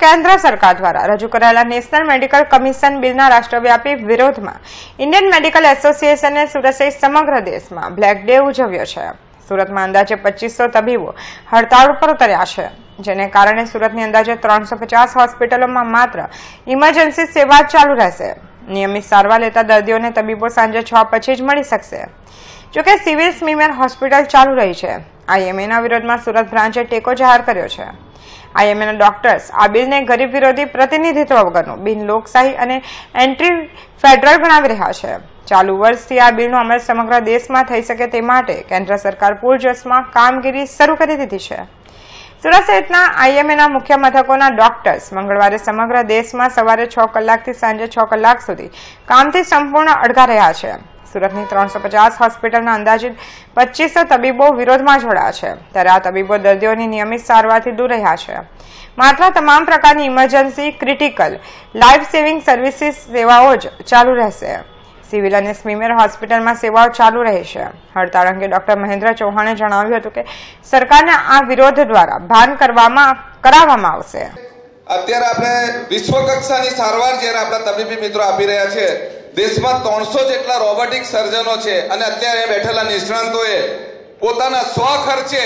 કેન્દ્ર સરકાર દ્વારા રજૂ કરાયેલા નેશનલ મેડિકલ કમિશન બિલના રાષ્ટ્રવ્યાપી વિરોધમાં ઇન્ડિયન મેડિકલ એસોસિએશને સુરત સહિત સમગ્ર દેશમાં બ્લેક ડે ઉજવ્યો છે। સુરતમાં અંદાજે 2500 તબીબો હડતાળ ઉપર ઉતર્યા છે, જેને કારણે સુરતની અંદાજે 350 હોસ્પિટલોમાં માત્ર ઇમરજન્સી સેવા ચાલુ રહેશે। નિયમિત સારવાર લેતા દર્દીઓને તબીબો સાંજે 6 પછી જ મળી શકશે। જોકે સિવિલ સ્મીમેર હોસ્પિટલ ચાલુ રહી છે। આઈએમએના વિરોધમાં સુરત બ્રાન્ચે ટેકો જાહેર કર્યો છે। આઈએમએના ડોક્ટર્સ આ બિલને ગરીબ વિરોધી પ્રતિનિધિત્વ વગરનું બિન લોકશાહી અને એન્ટી ફેડરલ ગણાવી રહ્યા છે। ચાલુ વર્ષથી આ બિલનો અમલ સમગ્ર દેશમાં થઈ શકે તે માટે કેન્દ્ર સરકાર પૂરજોશમાં કામગીરી શરૂ કરી દીધી છે। સુરત સહિતના આઈએમએના મુખ્ય મથકોના ડોક્ટર્સ મંગળવારે સમગ્ર દેશમાં સવારે 6 કલાકથી સાંજે 6 કલાક સુધી કામથી સંપૂર્ણ અડગા રહ્યા છે। સુરતની 350 હોસ્પિટલના અંદાજિત 2500 તબીબો વિરોધમાં જોડાયા છે, ત્યારે આ તબીબો દર્દીઓની નિયમિત સારવારથી દૂર રહ્યા છે। માત્ર તમામ પ્રકારની emergency, critical, life saving services સેવાઓ જ ચાલુ રહેશે। સિવિલ અને સ્મીમેર હોસ્પિટલમાં સેવાઓ ચાલુ રહેશે। હડતાળ અંગે ડોક્ટર મહેન્દ્ર ચૌહાણે જણાવ્યું હતું કે સરકારના આ વિરોધ દ્વારા ભાન કરાવવામાં આવશે। અત્યારે આપણે વિશ્વ કક્ષાની સારવાર જ્યારે આપણા તબીબી મિત્રો આપી રહ્યા છે। દેશમાં 300 જેટલા રોબોટિક સર્જનો છે અને અત્યારે બેઠેલા નિષ્ણાંતોએ પોતાના સ્વખર્ચે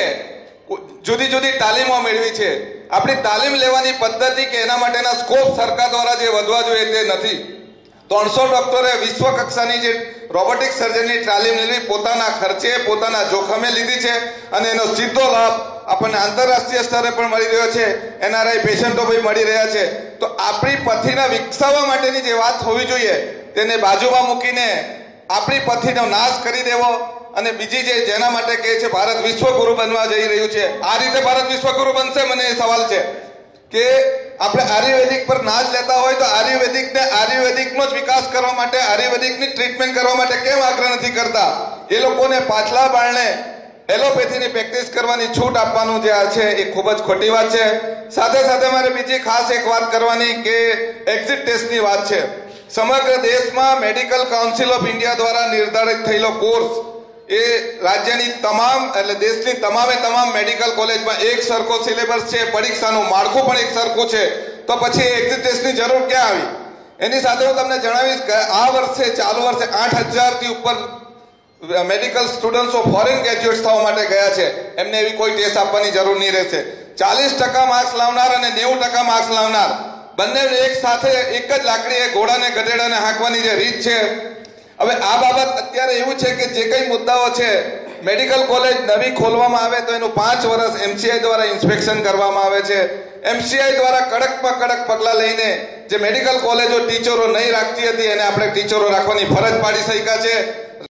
જુદી જુદી તાલીમો મેળવી છે। આપણી તાલીમ લેવાની પદ્ધતિ કે એના માટેના સ્કોપ સરકાર દ્વારા જે વધવા જોઈએ તે નથી। 300 ડોક્ટરે વિશ્વ કક્ષાની જે રોબોટિક સર્જનની તાલીમ લેવી પોતાના ખર્ચે, પોતાના જોખમે લીધી છે અને એનો સીધો લાભ આપણને આંતરરાષ્ટ્રીય સ્તરે પણ મળી રહ્યો છે। એનઆરઆઈ પેશન્ટો પણ મળી રહ્યા છે। તો આપણી પથ્થીને વિકસાવવા માટેની જે વાત હોવી જોઈએ તેને બાજુમાં મૂકીને આપણી પથ્થીનો નાશ કરી દેવો અને બીજી જેના માટે કહે છે ભારત વિશ્વગુરુ બનવા જઈ રહ્યું છે, આ રીતે ભારત વિશ્વગુરુ બનશે? મને એ સવાલ છે કે આપણે આયુર્વેદિક પર નાજ લેતા હોય તો આયુર્વેદિકનો જ વિકાસ કરવા માટે, આયુર્વેદિકની ટ્રીટમેન્ટ કરવા માટે કેમ આગ્રહ નથી કરતા? એ લોકોને પાછલા બારણે એલોપેથીની પ્રેક્ટિસ કરવાની છૂટ આપવાનું જે છે એ ખૂબ જ ખોટી વાત છે। સાથે સાથે મારે બીજી ખાસ એક વાત કરવાની કે એક્ઝિટ ટેસ્ટની વાત છે। સમગ્ર દેશમાં મેડિકલ કાઉન્સિલ ઓફ ઇન્ડિયા દ્વારા નિર્ધારિત થયેલો કોર્સ એ રાજ્યની તમામ એટલે દેશની તમામે તમામ મેડિકલ કોલેજમાં એક સરખો સિલેબસ છે, પરીક્ષાનું માળખું પણ એક સરખું છે, તો પછી એક્ઝિટ ટેસ્ટની જરૂર ક્યાં આવી? એની સાથે હું તમને જણાવીશ કે આ વર્ષે ચાલુ વર્ષે 8000 થી ઉપર મેડિકલ સ્ટુડન્ટ્સો ફોરેન ગ્રેજ્યુએટ્સ થવા માટે ગયા છે। એમને એવી કોઈ ટેસ્ટ આપવાની જરૂર નહીં રહેશે। 40% માર્ક્સ લાવનાર અને 90% માર્ક્સ લાવનાર બંને એક સાથે એક જ લાકડીએ ઘોડાને ગધેડાને હાંકવાની જે રીત છે। હવે આ બાબત અત્યારે એવું છે કે જે કઈ મુદ્દાઓ છે, મેડિકલ કોલેજ નવી ખોલવામાં આવે તો એનું 5 વર્ષ એમસીઆઈ દ્વારા ઇન્સ્પેક્શન કરવામાં આવે છે। એમસીઆઈ દ્વારા કડકમાં કડક પગલાં લઈને જે મેડિકલ કોલેજો ટીચરો નહીં રાખતી હતી એને આપણે ટીચરો રાખવાની ફરજ પાડી શક્યા છે।